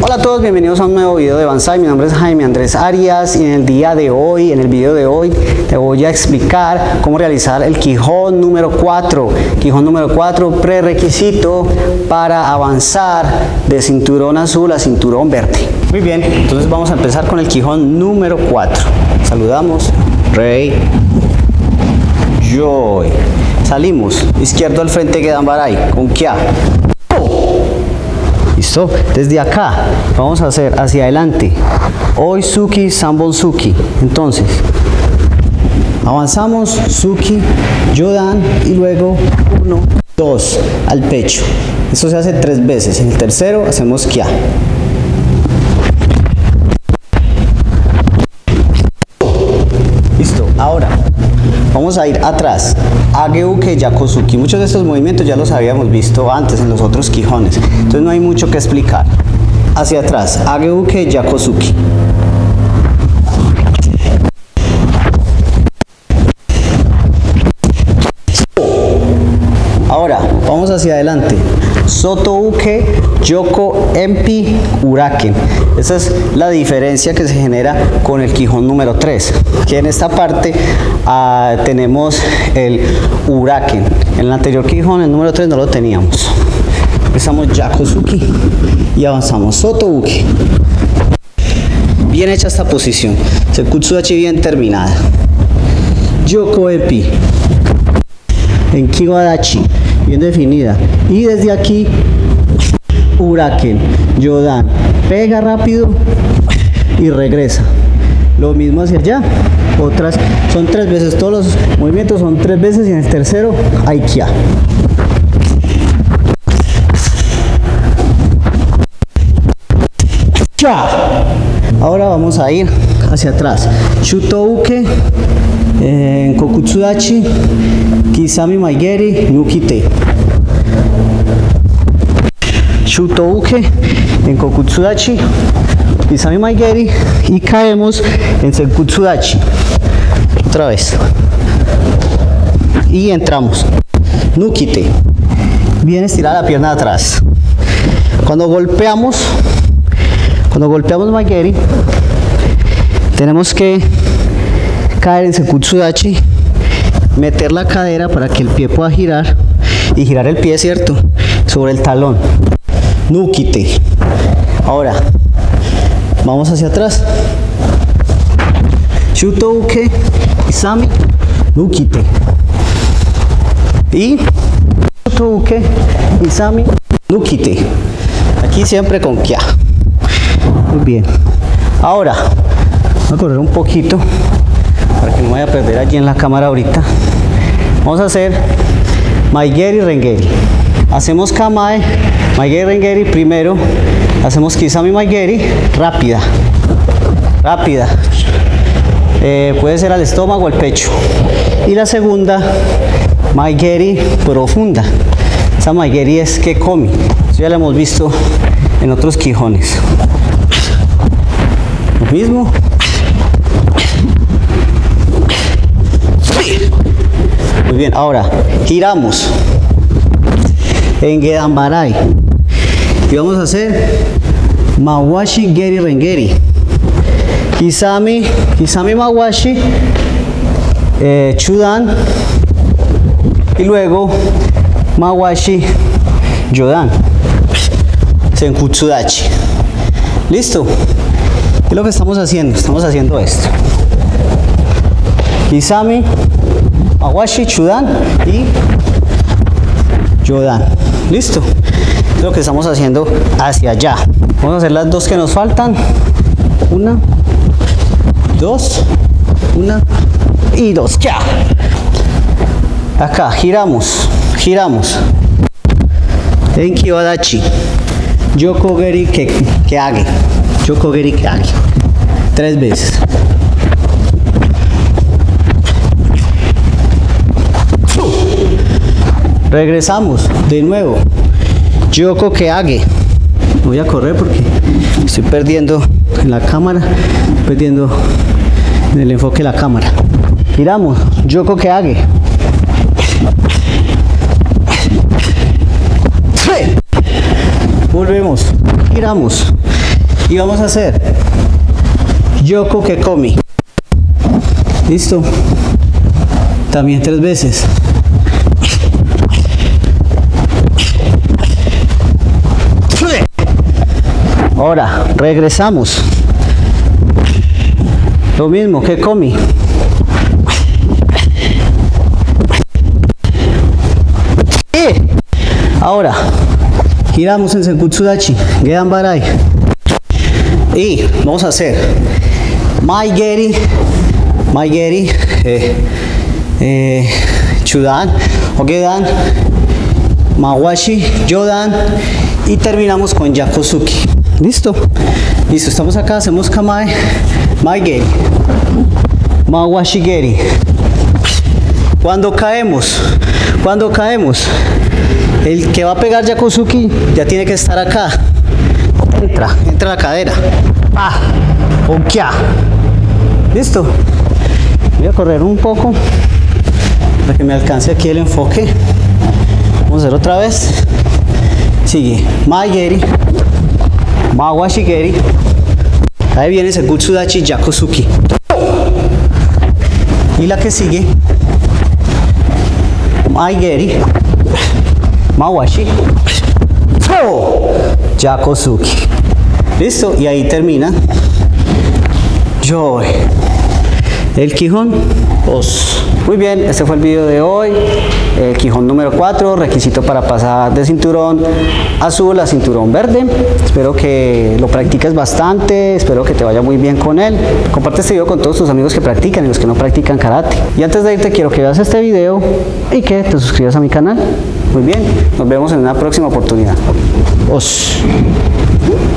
Hola a todos, bienvenidos a un nuevo video de Banzai. Mi nombre es Jaime Andrés Arias y en el video de hoy te voy a explicar cómo realizar el Quijón número 4. Quijón número 4, prerequisito para avanzar de cinturón azul a cinturón verde. Muy bien, entonces vamos a empezar con el Quijón número 4. Saludamos, Rey, Joy. Salimos, izquierdo al frente Gedambarai, con Kia. Listo, desde acá vamos a hacer hacia adelante Oizuki, Sanbonsuki. Entonces avanzamos, Suki, Jodan y luego 1, 2 al pecho. Esto se hace 3 veces. En el tercero hacemos Kia. Listo, ahora vamos a ir atrás, Ageuke Yakosuki. Muchos de estos movimientos ya los habíamos visto antes en los otros Quijones, entonces no hay mucho que explicar. Hacia atrás, Ageuke Yakosuki. Ahora vamos hacia adelante, Sotouke Yoko Empi Uraken. Esa es la diferencia que se genera con el Quijón número 3, que en esta parte tenemos el Uraken. En el anterior Quijón, el número 3, no lo teníamos. Empezamos Yakosuki y avanzamos Sotouke. Bien hecha esta posición, Sekutsudachi bien terminada. Yoko Empi en Kiwadachi, bien definida, y desde aquí Uraken, Jodan, pega rápido y regresa, lo mismo hacia allá, otras, son 3 veces, todos los movimientos son 3 veces y en el tercero hay Kia. Ahora vamos a ir hacia atrás, Shutouke en Kokutsudachi, Kisami Maigeri, Nukite. Shutouke en Kokutsudachi, Kisami Maigeri y caemos en Sekutsudachi. Otra vez. Y entramos. Nukite. Bien estirada la pierna de atrás. Cuando golpeamos Maigeri, tenemos que caer en Sekutsudachi, meter la cadera para que el pie pueda girar y girar el pie, ¿cierto?, sobre el talón. Nukite. Ahora vamos hacia atrás, Shutouke, Kisami, Nukite y Shutouke, Kisami, Nukite. Aquí siempre con Kia. Muy bien. Ahora voy a correr un poquito para que no me vaya a perder allí en la cámara ahorita. Vamos a hacer Maigeri Rengeri. Hacemos Kamae, Maigeri Rengeri primero, hacemos Kisami Maigeri, rápida, rápida. Puede ser al estómago o al pecho. Y la segunda, Maigeri profunda. Esa Maigeri es Kekomi. Eso ya la hemos visto en otros Quijones. Lo mismo. Muy bien, ahora giramos en Gedambarai y vamos a hacer Mawashi Geri Rengeri, Kisami Mawashi, Chudan y luego Mawashi Jodan, Senkutsudachi. Listo. ¿Qué es lo que estamos haciendo? Estamos haciendo esto. Kisami, Mawashi, Chudan y Jodan. Listo. Es lo que estamos haciendo hacia allá. Vamos a hacer las 2 que nos faltan. 1, 2, 1 y 2. Ya. Acá giramos. En Kiwadachi. Yokogeri Keage. Yokogeri Keage. 3 veces. Regresamos de nuevo. Yoko Keage. Voy a correr porque estoy perdiendo en la cámara, perdiendo en el enfoque de la cámara. Giramos. Yoko Keage. Volvemos. Giramos. Y vamos a hacer Yoko Kekomi. ¿Listo? También 3 veces. Ahora regresamos. Lo mismo, Kekomi. Ahora giramos en Senkutsu Dachi, Gedan Barai. Y vamos a hacer Maigeri, Chudan, Ogedan, Mawashi, Yodan y terminamos con Yakosuki. ¿Listo? Listo, estamos acá, hacemos Kamae, Maigeri, Mawashi Geri. Cuando caemos, el que va a pegar Yakosuki ya tiene que estar acá. Entra la cadera. Okia. ¿Listo? Voy a correr un poco para que me alcance aquí el enfoque. Vamos a hacer otra vez. Sigue Maigeri, Mawashi Geri. Ahí viene Senkutsu Dachi Yakosuki. Y la que sigue Maigeri, Mawashi, Yakosuki. Listo, y ahí termina Joy, el Kihon Os. Muy bien, este fue el video de hoy. El Kihon número 4, requisito para pasar de cinturón azul a cinturón verde. Espero que lo practiques bastante, espero que te vaya muy bien con él. Comparte este video con todos tus amigos que practican y los que no practican karate. Y antes de irte quiero que veas este video y que te suscribas a mi canal. Muy bien, nos vemos en una próxima oportunidad. Os.